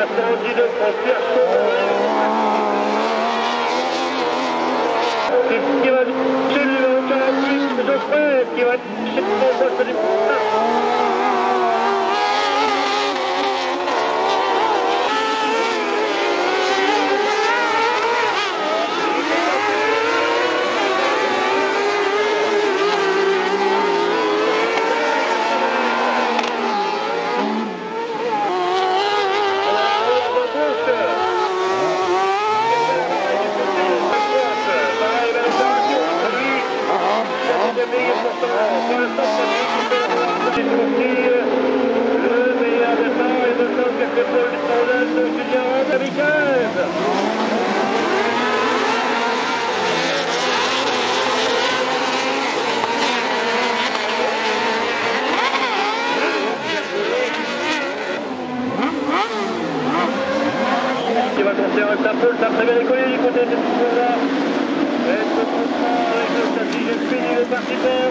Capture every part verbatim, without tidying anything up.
quatre-vingt-dix-deux pour Pierre Chaumont. Qui va chez le numéro quarante-huit, Geoffrey, qui va chez le poste du le meilleur départ et de temps quelque peu du tournage de Julien Amicaz. Qui va conserver sa poule, ça prévient les collègues du côté de ce là. Et ce contrat avec le châssis, j'ai fini le participant.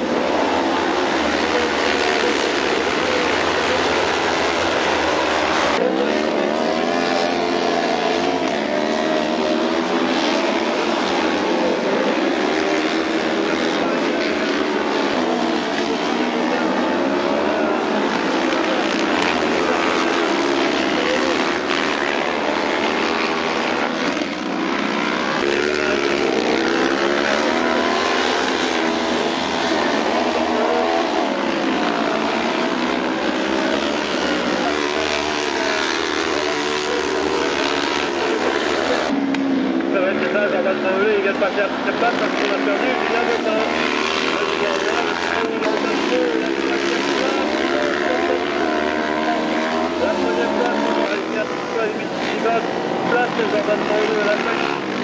Il vient de passer à cette place parce qu'on a perdu Julien Bottin. La première place, on a réussi à trouver à huit place, c'est Jordan Mauro à la fin.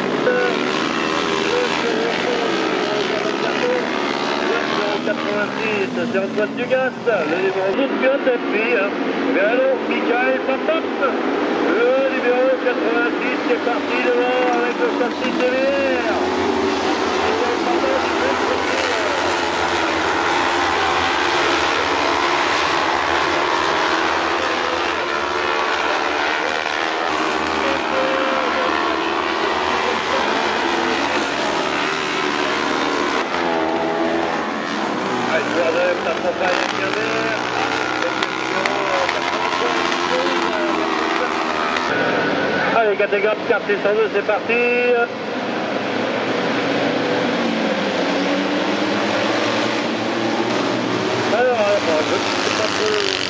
quatre-vingt-six, c'est Antoine Dugas, le numéro douze pilote et puis, hein. Mais alors, Michael Papap, le numéro quatre-vingt-six qui est parti devant avec le châssis de l'air. Allez, catégorie quatre cent deux, c'est parti. Alors, alors, je ne sais pas trop.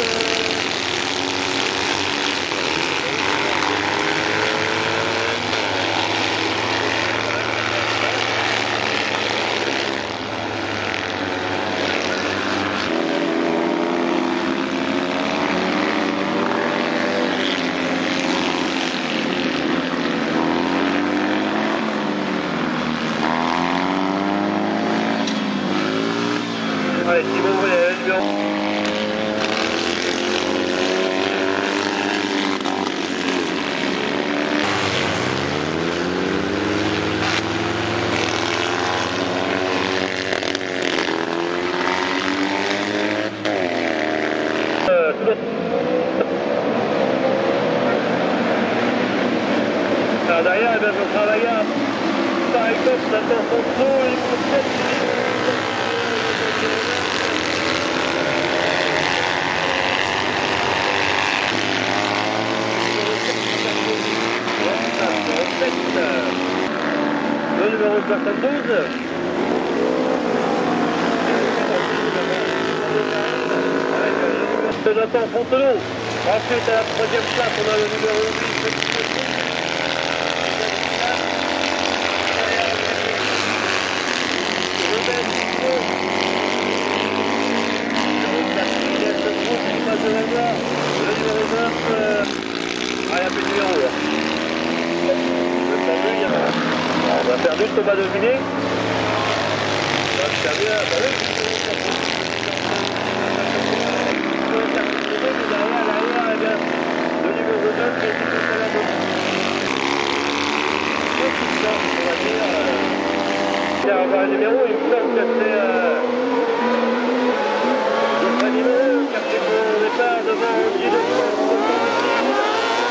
Allez, si vous voulez, le numéro. Euh, Alors derrière, eh bien, je travaille à par exemple, ça dans son trou, il faut peut-être. Le numéro soixante-douze. De Nathan Fontenot. Ensuite, à la troisième place, on a le numéro huit. Le numéro neuf. Ah, il n'y a plus de numéro là. On a perdu Thomas Deviné. On a perdu la balle. Le numéro neuf qui est tout à la bonne. On va dire. Il y a un numéro, il me semble que c'est. Le numéro qui a fait au départ devant Guy de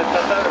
Fatal.